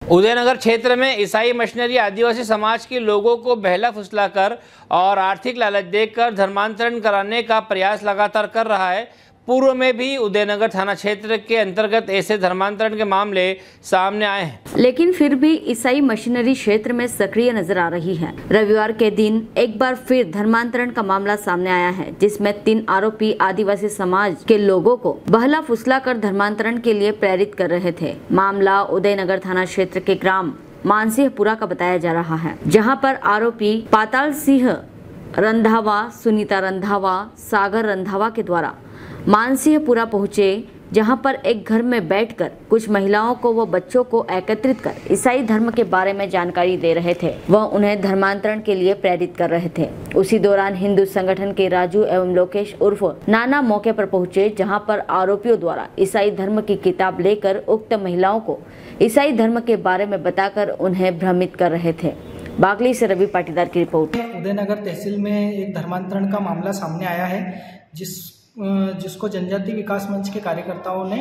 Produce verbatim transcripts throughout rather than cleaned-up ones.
उदयनगर क्षेत्र में ईसाई मिशनरी आदिवासी समाज के लोगों को बहला फुसलाकर और आर्थिक लालच देकर धर्मांतरण कराने का प्रयास लगातार कर रहा है। पूर्व में भी उदयनगर थाना क्षेत्र के अंतर्गत ऐसे धर्मांतरण के मामले सामने आए हैं, लेकिन फिर भी ईसाई मिशनरी क्षेत्र में सक्रिय नजर आ रही है। रविवार के दिन एक बार फिर धर्मांतरण का मामला सामने आया है, जिसमें तीन आरोपी आदिवासी समाज के लोगों को बहला फुसला कर धर्मांतरण के लिए प्रेरित कर रहे थे। मामला उदयनगर थाना क्षेत्र के ग्राम मानसिंहपुरा का बताया जा रहा है, जहाँ पर आरोपी पाताल सिंह रंधावा, सुनीता रंधावा, सागर रंधावा के द्वारा मानसिंहपुरा पहुंचे, जहां पर एक घर में बैठकर कुछ महिलाओं को व बच्चों को एकत्रित कर ईसाई धर्म के बारे में जानकारी दे रहे थे व उन्हें धर्मांतरण के लिए प्रेरित कर रहे थे। उसी दौरान हिंदू संगठन के राजू एवं लोकेश उर्फ नाना मौके पर पहुंचे, जहां पर आरोपियों द्वारा ईसाई धर्म की किताब लेकर उक्त महिलाओं को ईसाई धर्म के बारे में बताकर उन्हें भ्रमित कर रहे थे। बागली से रवि पाटीदार की रिपोर्ट। उदयनगर तहसील में एक धर्मांतरण का मामला सामने आया है, जिस जिसको जनजाति विकास मंच के कार्यकर्ताओं ने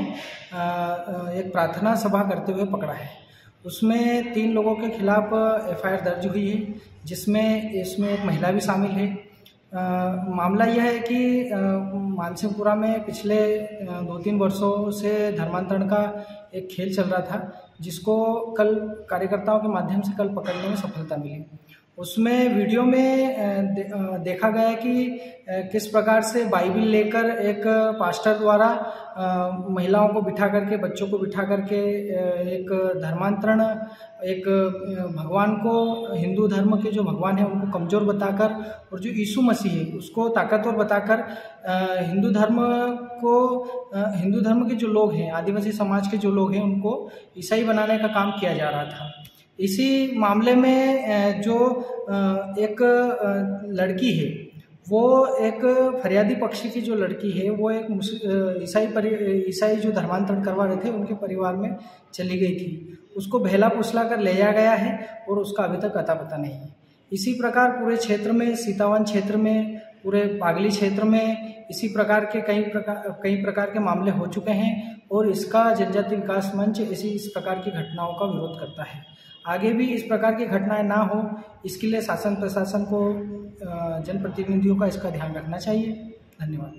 एक प्रार्थना सभा करते हुए पकड़ा है। उसमें तीन लोगों के खिलाफ एफ आई आर दर्ज हुई है, जिसमें इसमें एक महिला भी शामिल है। आ, मामला यह है कि मानसिंहपुरा में पिछले दो तीन वर्षों से धर्मांतरण का एक खेल चल रहा था, जिसको कल कार्यकर्ताओं के माध्यम से कल पकड़ने में सफलता मिली। उसमें वीडियो में दे, देखा गया कि किस प्रकार से बाइबिल लेकर एक पास्टर द्वारा महिलाओं को बिठा करके, बच्चों को बिठा करके एक धर्मांतरण, एक भगवान को, हिंदू धर्म के जो भगवान है उनको कमज़ोर बताकर और जो यीशु मसीह है उसको ताकतवर बताकर हिंदू धर्म को, हिंदू धर्म के जो लोग हैं, आदिवासी समाज के जो लोग हैं, उनको ईसाई बनाने का काम किया जा रहा था। इसी मामले में जो एक लड़की है, वो एक फरियादी पक्षी की जो लड़की है, वो एक ईसाई ईसाई जो धर्मांतरण करवा रहे थे उनके परिवार में चली गई थी। उसको बहला फुसला कर ले जाया गया है और उसका अभी तक अता पता नहीं है। इसी प्रकार पूरे क्षेत्र में, सीतावन क्षेत्र में, पूरे बागली क्षेत्र में इसी प्रकार के कई प्रकार कई प्रकार के मामले हो चुके हैं और इसका जनजाति विकास मंच इसी इस प्रकार की घटनाओं का विरोध करता है। आगे भी इस प्रकार की घटनाएं ना हो, इसके लिए शासन प्रशासन को, जनप्रतिनिधियों का इसका ध्यान रखना चाहिए। धन्यवाद।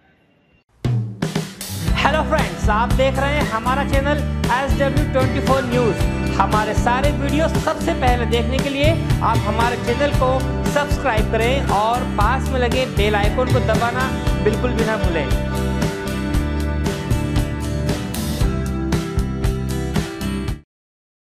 हेलो फ्रेंड्स, आप देख रहे हैं हमारा channel S W twenty four news. हमारे सारे वीडियो सबसे पहले देखने के लिए आप हमारे चैनल को सब्सक्राइब करें और पास में लगे बेल आइकन को दबाना बिल्कुल भी ना भूलें।